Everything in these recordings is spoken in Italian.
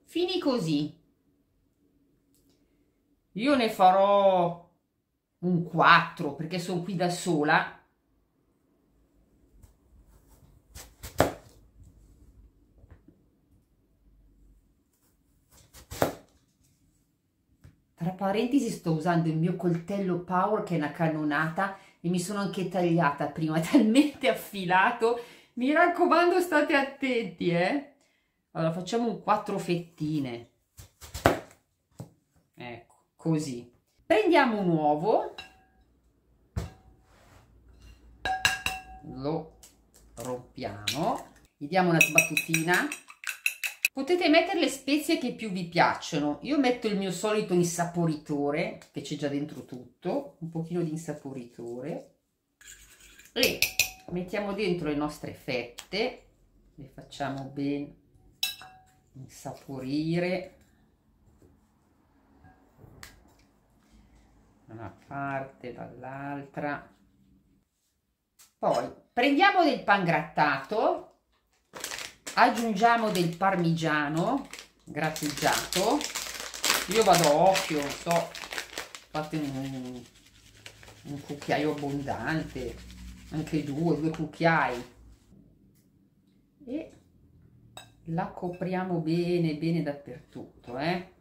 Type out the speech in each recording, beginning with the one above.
fini così. Io ne farò un 4 perché sono qui da sola. Tra parentesi sto usando il mio coltello Power che è una cannonata e mi sono anche tagliata prima, è talmente affilato. Mi raccomando, state attenti, eh. Allora facciamo un 4 fettine. Ecco, così. Prendiamo un uovo. Lo rompiamo. Gli diamo una sbattutina. Potete mettere le spezie che più vi piacciono. Io metto il mio solito insaporitore, che c'è già dentro tutto, un pochino di insaporitore. E mettiamo dentro le nostre fette, le facciamo ben insaporire. Da una parte, dall'altra. Poi prendiamo del pangrattato. Aggiungiamo del parmigiano grattugiato. Io vado a occhio, non so, fate un cucchiaio abbondante, anche due cucchiai, e la copriamo bene bene dappertutto,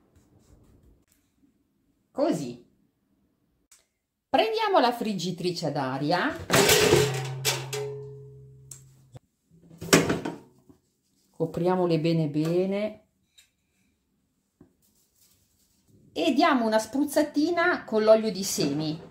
così. Prendiamo la friggitrice ad aria. Copriamole bene bene e diamo una spruzzatina con l'olio di semi.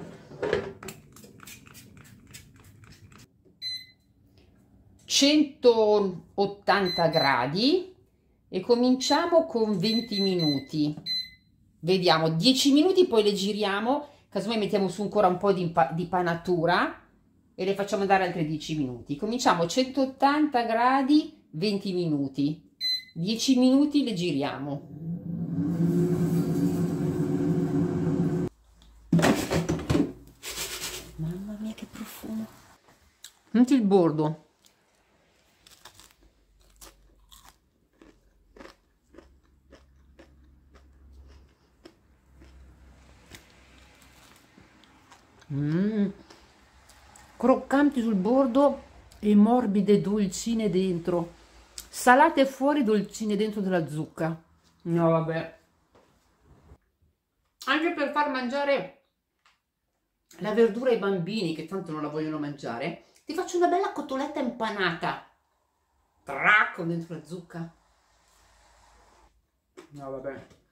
(180 gradi) e cominciamo con 20 minuti. Vediamo, 10 minuti, poi le giriamo, casomai mettiamo su ancora un po' di panatura e le facciamo andare altri 10 minuti. Cominciamo 180 gradi, 20 minuti, 10 minuti le giriamo. Mamma mia che profumo, senti il bordo. Croccanti sul bordo e morbide, dolcine dentro, salate fuori, dolcine dentro della zucca. No vabbè, anche per far mangiare la verdura ai bambini che tanto non la vogliono mangiare, ti faccio una bella cotoletta impanata, con dentro la zucca. No vabbè.